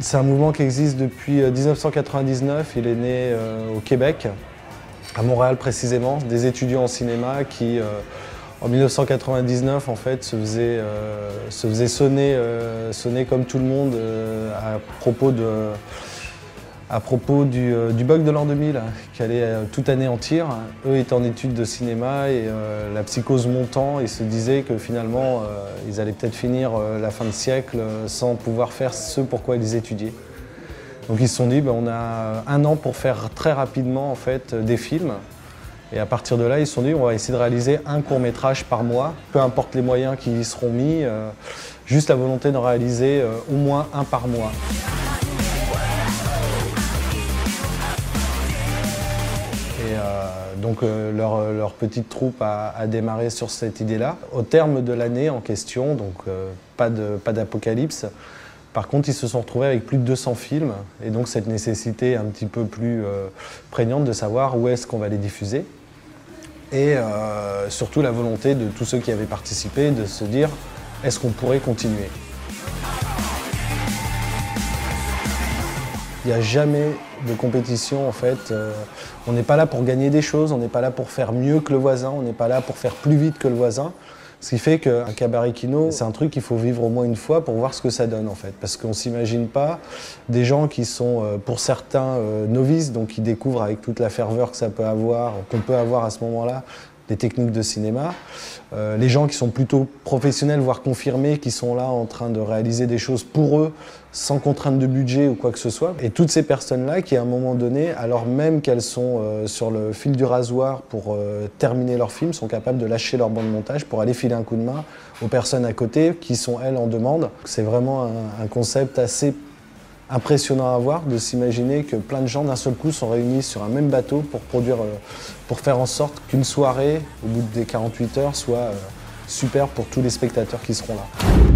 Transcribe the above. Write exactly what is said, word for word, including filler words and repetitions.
C'est un mouvement qui existe depuis mille neuf cent quatre-vingt-dix-neuf. Il est né euh, au Québec, à Montréal précisément, des étudiants en cinéma qui, euh, en mille neuf cent quatre-vingt-dix-neuf, en fait, se faisaient, euh, se faisaient sonner, euh, sonner comme tout le monde euh, à propos de... À propos du, euh, du bug de l'an deux mille, qui allait euh, tout anéantir. Eux étaient en études de cinéma et euh, la psychose montant, ils se disaient que finalement, euh, ils allaient peut-être finir euh, la fin de siècle euh, sans pouvoir faire ce pourquoi ils étudiaient. Donc ils se sont dit, ben, on a un an pour faire très rapidement en fait, des films. Et à partir de là, ils se sont dit, on va essayer de réaliser un court-métrage par mois, peu importe les moyens qui y seront mis, euh, juste la volonté d'en réaliser euh, au moins un par mois. Et euh, donc euh, leur, leur petite troupe a, a démarré sur cette idée-là. Au terme de l'année en question, donc euh, pas de, pas d'apocalypse, par contre ils se sont retrouvés avec plus de deux cents films et donc cette nécessité un petit peu plus euh, prégnante de savoir où est-ce qu'on va les diffuser. Et euh, surtout la volonté de tous ceux qui avaient participé de se dire est-ce qu'on pourrait continuer. Il n'y a jamais de compétition en fait. Euh, on n'est pas là pour gagner des choses, on n'est pas là pour faire mieux que le voisin, on n'est pas là pour faire plus vite que le voisin. Ce qui fait qu'un cabaret kino, c'est un truc qu'il faut vivre au moins une fois pour voir ce que ça donne en fait. Parce qu'on ne s'imagine pas des gens qui sont euh, pour certains euh, novices, donc qui découvrent avec toute la ferveur que ça peut avoir, qu'on peut avoir à ce moment-là, des techniques de cinéma. Euh, les gens qui sont plutôt professionnels, voire confirmés, qui sont là en train de réaliser des choses pour eux, sans contrainte de budget ou quoi que ce soit. Et toutes ces personnes-là qui, à un moment donné, alors même qu'elles sont euh, sur le fil du rasoir pour euh, terminer leur film, sont capables de lâcher leur banc de montage pour aller filer un coup de main aux personnes à côté qui sont, elles, en demande. C'est vraiment un, un concept assez impressionnant à voir, de s'imaginer que plein de gens d'un seul coup sont réunis sur un même bateau pour produire, euh, pour faire en sorte qu'une soirée, au bout des quarante-huit heures, soit euh, super pour tous les spectateurs qui seront là.